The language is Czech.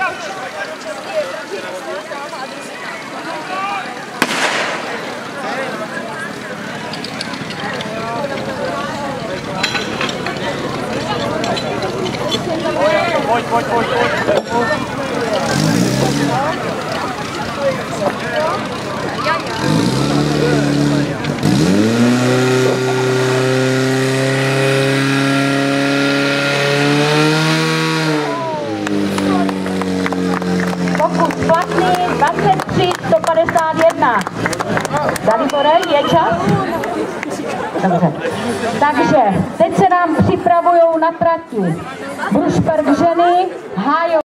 Pokus platný 23:151. Dalibore, je čas? Dobře. Takže teď se nám připravují na trati Brušperk ženy, Hájov